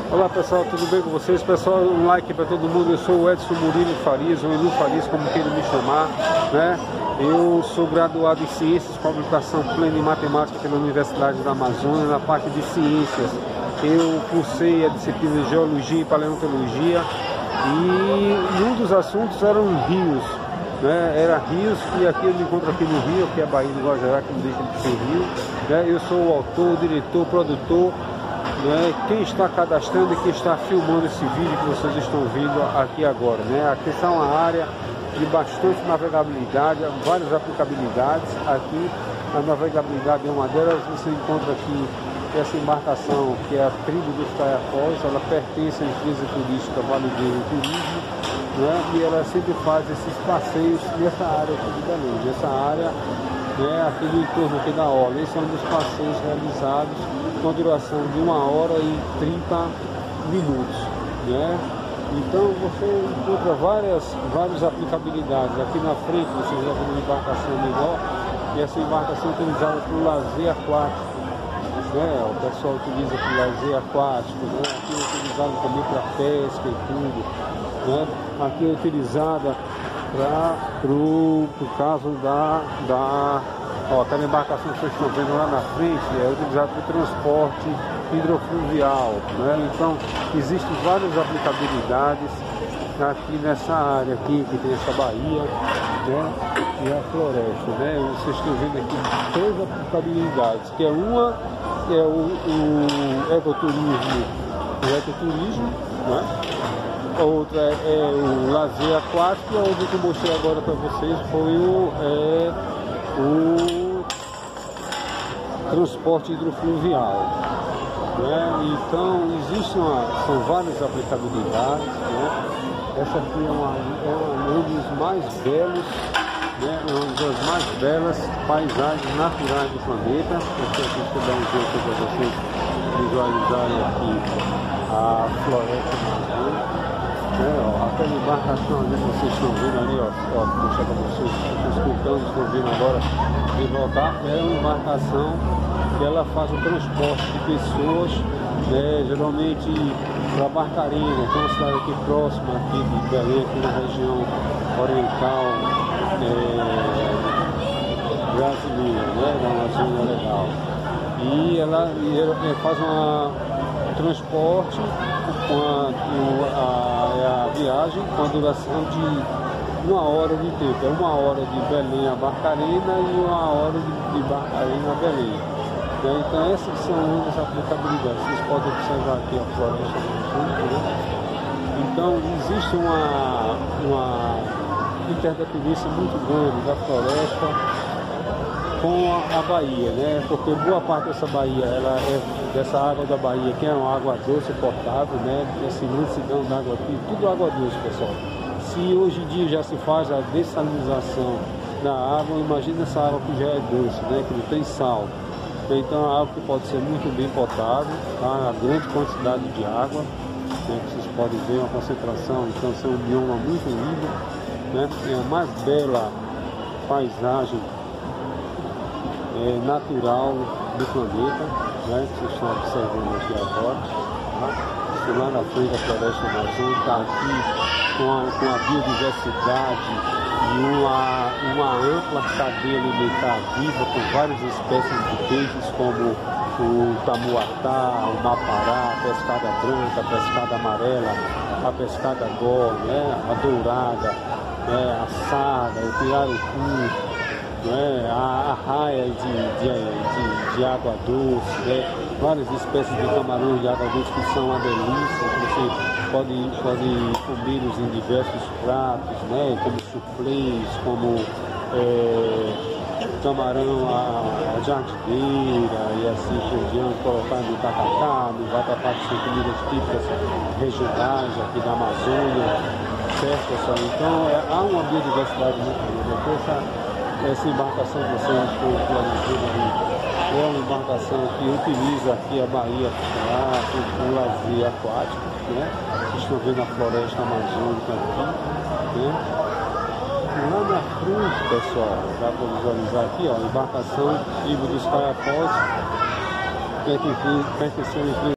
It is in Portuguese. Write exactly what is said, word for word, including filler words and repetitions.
Olá pessoal, tudo bem com vocês? Pessoal, um like para todo mundo. Eu sou o Edson Murilo Farias, ou Elu Farias, como queiram me chamar, né? Eu sou graduado em Ciências, Computação Plena e Matemática pela Universidade da Amazônia, na parte de Ciências. Eu cursei a disciplina de Geologia e Paleontologia, e um dos assuntos eram rios, né? Era rios, e aqui eu me encontro aqui no Rio, que é a Baía do Guajará, que não deixa de ser rio, né? Eu sou o autor, diretor, produtor, né? Quem está cadastrando e quem está filmando esse vídeo que vocês estão vendo aqui agora, né? Aqui está uma área de bastante navegabilidade, várias aplicabilidades. Aqui a navegabilidade é uma delas. Você encontra aqui essa embarcação, que é a tribo dos Caiapós. Ela pertence à empresa turística Valedeiro Turismo, né? E ela sempre faz esses passeios nessa área aqui de Belém, nessa área, né, aqui no entorno aqui da orla. Esse é um dos passeios realizados com duração de uma hora e trinta minutos, né? Então você encontra várias, várias aplicabilidades. Aqui na frente você já tem uma embarcação menor, e essa embarcação é utilizada para o lazer aquático, né? O pessoal utiliza para o lazer aquático, né? Aqui é utilizada também para pesca e tudo, né? Aqui é utilizada para o caso da, da ó, aquela embarcação que vocês estão vendo lá na frente é utilizada para o transporte hidrofluvial, né? Então existem várias aplicabilidades aqui nessa área aqui, que tem essa baía, né? E a floresta, né? Vocês estão vendo aqui três aplicabilidades, que é uma que é o, o ecoturismo, o ecoturismo, né? A outra é, é o lazer aquático, e a outra que eu mostrei agora para vocês foi o, é, o transporte hidrofluvial, né? Então existem uma, são várias aplicabilidades, né? Essa aqui é, uma, é um dos mais belos, né? Uma das mais belas paisagens naturais do planeta. Eu quero que dar um jeito para vocês visualizarem aqui a floresta amazônica. É, ó, aquela embarcação ali que vocês estão vendo ali, ó, ó, vou mostrar para vocês, estão escutando, estão vendo agora de voltar, é uma embarcação que ela faz o transporte de pessoas, né, geralmente para Barcarena, que é uma cidade aqui próxima aqui de Belém, aqui na região oriental é, brasileira, né, da Amazônia Legal. E ela, e ela faz uma, um transporte com a, a, a viagem com a duração de uma hora de tempo. É uma hora de Belém a Barcarena e uma hora de, de Barcarena a Belém, né? Então essas são as aplicabilidades. Vocês podem observar aqui a floresta amazônica, né? Então existe uma, uma interdependência muito grande da floresta com a, a Bahia, né? Porque boa parte dessa Bahia, ela é dessa água da Bahia, que é uma água doce potável, né? Essa imensidão da água aqui, tudo água doce, pessoal. Se hoje em dia já se faz a dessalinização da água, imagina essa água que já é doce, né? Que não tem sal. Então é uma água que pode ser muito bem potável, tá? Uma grande quantidade de água, né? Vocês podem ver uma concentração, então é um bioma muito lindo, né? É a mais bela paisagem É, natural do planeta, né? Vocês estão observando aqui agora, tá? Lá na frente da floresta amazônica, aqui com a, com a biodiversidade e uma, uma ampla cadeia alimentar viva, com várias espécies de peixes como o tamuatá, o mapará, a pescada branca, a pescada amarela, a pescada gó, né? A dourada, né? A sarda, o pirarucu, né, a, a raia de, de, de, de água doce, né, várias espécies de camarões de água doce que são uma delícia, que você pode, pode comer em diversos pratos, né, como suflês, como é, camarão a, a jardineira e assim por diante, colocar no tacacá, no vatapá, que são comidas típicas regionais aqui da Amazônia, certo, pessoal? Então é, há uma biodiversidade muito grande. Essa, Essa embarcação que vocês estão visualizando aí é uma embarcação que utiliza aqui a Bahia para o lazer aquático, né? Vocês estão vendo a floresta amazônica aqui, né? E lá na frente, pessoal, dá para visualizar aqui, ó, a embarcação tribo dos Caiapós, que é que pertenceu à empresa